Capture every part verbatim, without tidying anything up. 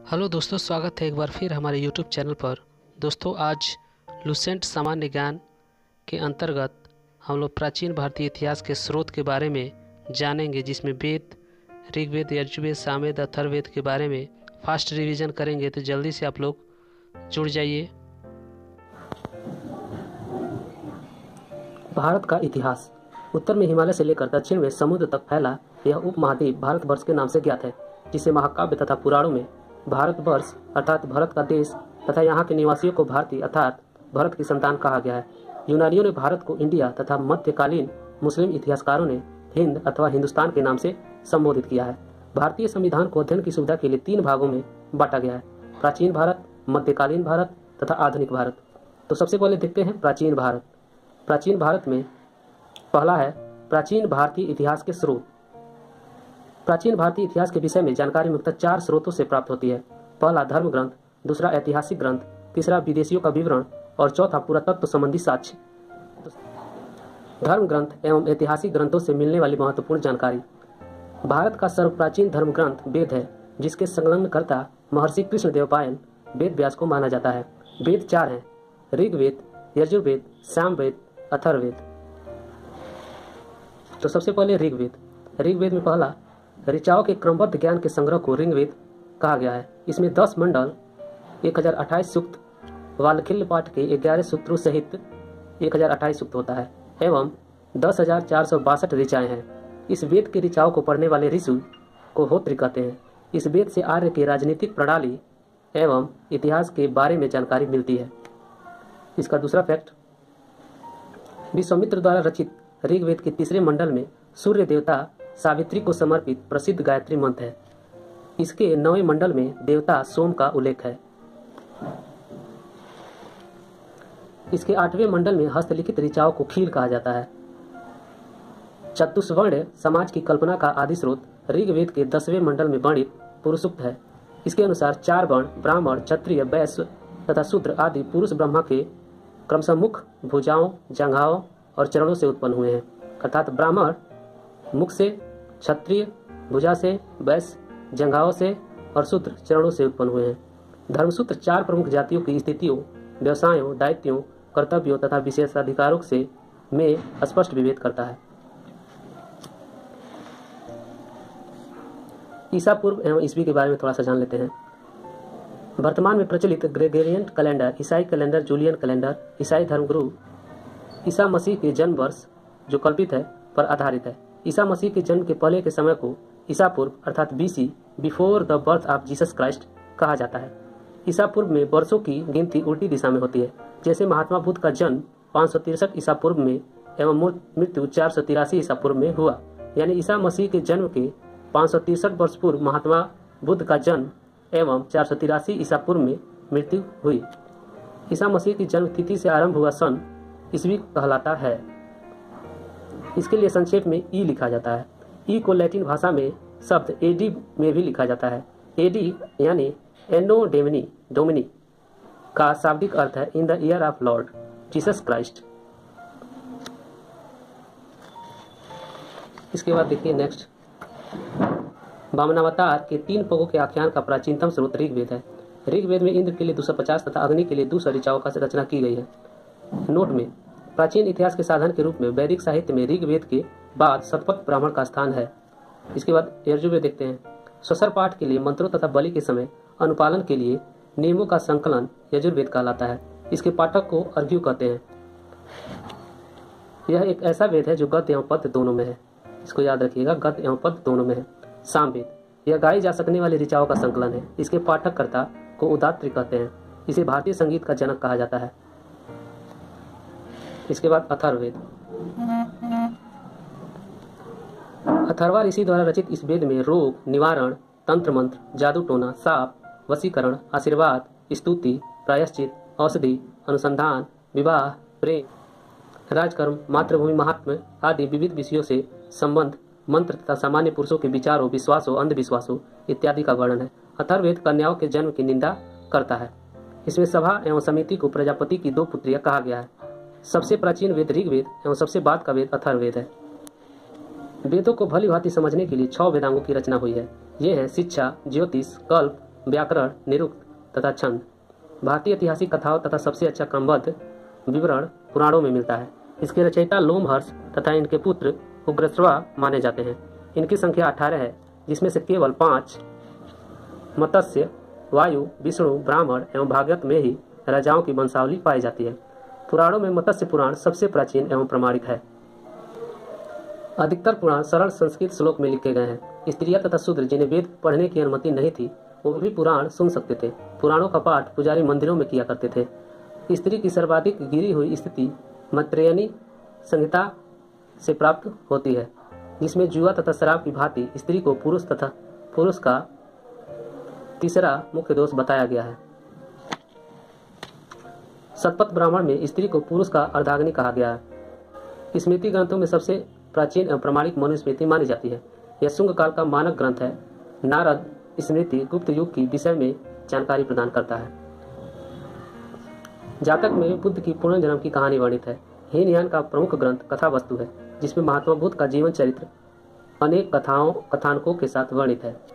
Hello दोस्तों, स्वागत है एक बार फिर हमारे यूट्यूब चैनल पर। दोस्तों, आज लुसेंट सामान्य ज्ञान के अंतर्गत हम लोग प्राचीन भारतीय इतिहास के स्रोत के बारे में जानेंगे, जिसमें वेद, ऋग्वेद, यजुर्वेद, सामवेद, अथर्ववेद के बारे में फास्ट रिवीजन करेंगे। तो जल्दी से आप लोग जुड़ जाइए। भारत का इतिहास। उत्तर में हिमालय से लेकर दक्षिण में समुद्र तक फैला यह उपमहाद्वीप भारतवर्ष के नाम से ज्ञात है, जिसे महाकाव्य तथा पुराणों में भारतवर्ष अर्थात भारत का देश तथा यहाँ के निवासियों को भारतीय अर्थात भारत की संतान कहा गया है। यूनानियों ने भारत को इंडिया तथा मध्यकालीन मुस्लिम इतिहासकारों ने हिंद अथवा हिंदुस्तान के नाम से संबोधित किया है। भारतीय संविधान को अध्ययन की सुविधा के लिए तीन भागों में बांटा गया है: प्राचीन भारत, मध्यकालीन भारत तथा आधुनिक भारत। तो सबसे पहले देखते हैं प्राचीन भारत। प्राचीन भारत में पहला है प्राचीन भारतीय इतिहास के स्रोत। प्राचीन भारतीय इतिहास के विषय में जानकारी मुख्यतः चार स्रोतों से प्राप्त होती है। पहला धर्म ग्रंथ, दूसरा ऐतिहासिक ग्रंथ, तीसरा विदेशियों का विवरण और चौथा पुरातत्व संबंधी साक्ष्य। धर्म ग्रंथ एवं ऐतिहासिक ग्रंथों से मिलने वाली महत्वपूर्ण जानकारी। भारत का सर्वप्राचीन धर्म ग्रंथ वेद है, जिसके संलग्नकर्ता महर्षि कृष्ण देवपायन वेद व्यास को माना जाता है। वेद चार हैं: ऋग्वेद, यजुर्वेद, सामवेद, अथर्ववेद। तो सबसे पहले ऋग्वेद। ऋग्वेद में पहला ऋचाओं के क्रमबद्ध ज्ञान के संग्रह को ऋग्वेद कहा गया है। इसमें दस मंडल, एक हजार अट्ठाईस सूक्त, वाल्खिल्य पाठ के ग्यारह सूत्रों सहित एक हजार अट्ठाईस सूक्त होता है एवं दस हजार चार सौ बासठ ऋचाएं हैं। इस वेद के ऋचाओं को पढ़ने वाले ऋषि को होत्र कहते हैं। इस वेद से आर्य की राजनीतिक प्रणाली एवं इतिहास के बारे में जानकारी मिलती है। इसका दूसरा फैक्ट, विश्वामित्र द्वारा रचित ऋग्वेद के तीसरे मंडल में सूर्य देवता सावित्री को समर्पित प्रसिद्ध गायत्री मंत्र है। इसके नौवें मंडल में देवता सोम का उल्लेख है। इसके आठवें मंडल में हस्तलिखित ऋचाओं को खील कहा जाता है। चतुष्वर्ण समाज की कल्पना का आदि स्रोत ऋग्वेद के दसवें मंडल में वर्णित पुरुषोक्त है। इसके अनुसार चार वर्ण ब्राह्मण, क्षत्रिय, वैश्य तथा शूद्र आदि पुरुष ब्रह्मा के क्रमशः मुख, भुजाओं, जंघाओं और चरणों से उत्पन्न हुए हैं। अर्थात ब्राह्मण मुख से, क्षत्रिय भुजा से, वैश्य जंघाओं से और शूद्र चरणों से उत्पन्न हुए हैं। धर्मसूत्र चार प्रमुख जातियों की स्थितियों, व्यवसायों, दायित्वों, कर्तव्यों तथा विशेषाधिकारों से में स्पष्ट विभेद करता है। ईसा पूर्व एवं ईस्वी के बारे में थोड़ा सा जान लेते हैं। वर्तमान में प्रचलित ग्रेगोरियन कैलेंडर, ईसाई कैलेंडर, जूलियन कैलेंडर ईसाई धर्मगुरु ईसा मसीह के जन्म वर्ष जो कल्पित है पर आधारित है। ईसा मसीह के जन्म के पहले के समय को ईसा पूर्व अर्थात BC, before the birth of Jesus Christ कहा जाता है। ईसा पूर्व में वर्षों की गिनती उल्टी दिशा में होती है। जैसे महात्मा बुद्ध का जन्म पाँच सौ तिरसठ ईसा पूर्व में एवं मृत्यु चार सौ तिरासी ईसा पूर्व में हुआ, यानी ईसा मसीह के जन्म के पाँच सौ तिरसठ वर्ष पूर्व महात्मा बुद्ध का जन्म एवं चार सौ तिरासी ईसा पूर्व में मृत्यु हुई। ईसा मसीह की जन्म तिथि से आरंभ हुआ सन ईस्वी कहलाता है। इसके लिए संक्षेप में ई लिखा जाता है। ई को लैटिन भाषा में शब्द एडी में भी लिखा जाता है। एडी यानी एनो डेमनी डोमिनी का शाब्दिक अर्थ है in the year of Lord Jesus Christ. इसके बाद देखिए नेक्स्ट, वामनावतार के तीन पगों के आख्यान का प्राचीनतम स्रोत ऋग्वेद है। ऋग्वेद में इंद्र के लिए दो सौ पचास तथा अग्नि के लिए दो सौ ऋचाओं का रचना की गई है। नोट में, प्राचीन इतिहास के साधन के रूप में वैदिक साहित्य में ऋग्वेद के बाद शतपथ ब्राह्मण का स्थान है। इसके बाद यजुर्वेद देखते हैं। स्वसर पाठ के लिए मंत्रों तथा बलि के समय अनुपालन के लिए नियमों का संकलन यजुर्वेद कहलाता है। इसके पाठक को अर्घ्यु कहते हैं। यह एक ऐसा वेद है जो गद्य एवं पद्य दोनों में है। इसको याद रखिएगा, गद्य एवं पद्य दोनों में है। सामवेद, यह गाई जा सकने वाली ऋचाओं का संकलन है। इसके पाठककर्ता को उदात्त कहते हैं। इसे भारतीय संगीत का जनक कहा जाता है। इसके बाद अथर्ववेद। अथर्वा ऋषि द्वारा रचित इस वेद में रोग निवारण, तंत्र मंत्र, जादू टोना, साप, वशीकरण, आशीर्वाद, स्तुति, प्रायश्चित, औषधि, अनुसंधान, विवाह, प्रेम, राजकर्म, मातृभूमि महात्म्य आदि विविध विषयों से संबंध, मंत्र तथा सामान्य पुरुषों के विचारों, विश्वासों, अंधविश्वासों इत्यादि का वर्णन है। अथर्ववेद कन्याओं के जन्म की निंदा करता है। इसमें सभा एवं समिति को प्रजापति की दो पुत्रियां कहा गया है। सबसे प्राचीन वेद ऋग्वेद एवं सबसे बाद का वेद अथर्ववेद है। वेदों को भली भांति समझने के लिए छह वेदांगों की रचना हुई है। ये हैं शिक्षा, ज्योतिष, कल्प, व्याकरण, निरुक्त तथा छंद। भारतीय ऐतिहासिक कथाओं तथा सबसे अच्छा क्रमबद्ध विवरण पुराणों में मिलता है। इसके रचयिता लोमहर्ष तथा इनके पुत्र उग्रश्रवा माने जाते हैं। इनकी संख्या अठारह है, जिसमें से केवल पांच मत्स्य, वायु, विष्णु, ब्राह्मण एवं भागवत में ही राजाओं की वंशावली पाई जाती है। पुराणों में मत्स्य पुराण सबसे प्राचीन एवं प्रामाणिक है। अधिकतर पुराण सरल संस्कृत श्लोक में लिखे गए हैं। स्त्रियां तथा शूद्र जिन्हें वेद पढ़ने की अनुमति नहीं थी, वो भी पुराण सुन सकते थे। पुराणों का पाठ पुजारी मंदिरों में किया करते थे। स्त्री की सर्वाधिक गिरी हुई स्थिति मैत्रेयनी संहिता से प्राप्त होती है, जिसमें जुआ तथा शराब की भांति स्त्री को पुरुष तथा पुरुष का तीसरा मुख्य दोष बताया गया है। शतपथ ब्राह्मण में स्त्री को पुरुष का अर्धांगिनी कहा गया है। स्मृति ग्रंथों में सबसे प्राचीन एवं प्रामाणिक मनुस्मृति मानी जाती है। यह शुंग काल का मानक ग्रंथ है। नारद स्मृति गुप्त युग की विषय में जानकारी प्रदान करता है। जातक में बुद्ध की पुनर्जन्म की कहानी वर्णित है। हीनयान का प्रमुख ग्रंथ कथा वस्तु है, जिसमें महात्मा बुद्ध का जीवन चरित्र अनेक कथाओं कथानकों के साथ वर्णित है।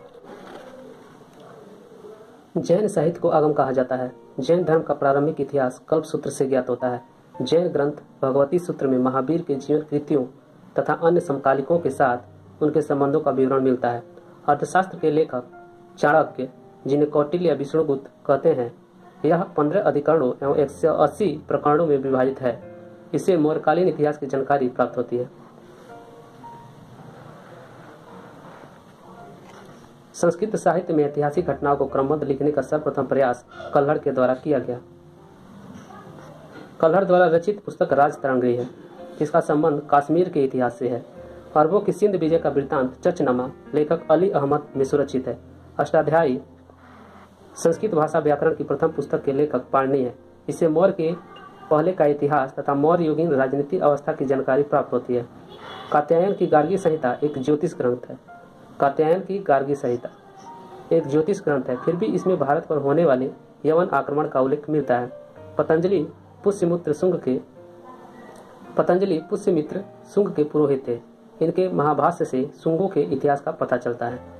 जैन साहित्य को आगम कहा जाता है। जैन धर्म का प्रारंभिक इतिहास कल्प सूत्र से ज्ञात होता है। जैन ग्रंथ भगवती सूत्र में महावीर के जीवन कृतियों तथा अन्य समकालिकों के साथ उनके संबंधों का विवरण मिलता है। अर्थशास्त्र के लेखक चाणक्य, जिन्हें कौटिल्य या विष्णुगुप्त कहते हैं, यह पंद्रह अधिकरणों एवं एक सौ अस्सी प्रकरणों में विभाजित है। इससे मौर्यकालीन इतिहास की जानकारी प्राप्त होती है। संस्कृत साहित्य में ऐतिहासिक घटनाओं को क्रमबद्ध लिखने का सर्वप्रथम प्रयास कल्हड़ के द्वारा किया गया। कल्हड़ द्वारा रचित पुस्तक राज तरंगिणी है। इसका संबंध कश्मीर के इतिहास से है। अरबों की सिंध विजय का वृत्तांत चचनामा लेखक अली अहमद में सुरक्षित है। अष्टाध्यायी संस्कृत भाषा व्याकरण की प्रथम पुस्तक के लेखक पाणिनि है। इससे मौर्य के पहले का इतिहास तथा मौर्य युगीन राजनीतिक अवस्था की जानकारी प्राप्त होती है। कात्यायन की गार्गी संहिता एक ज्योतिष ग्रंथ है। कात्यायन की गार्गी संहिता एक ज्योतिष ग्रंथ है, फिर भी इसमें भारत पर होने वाले यवन आक्रमण का उल्लेख मिलता है। पतंजलि पुष्यमित्र शुंग के पतंजलि पुष्यमित्र शुंग के पुरोहित थे। इनके महाभाष्य से शुंगों के इतिहास का पता चलता है।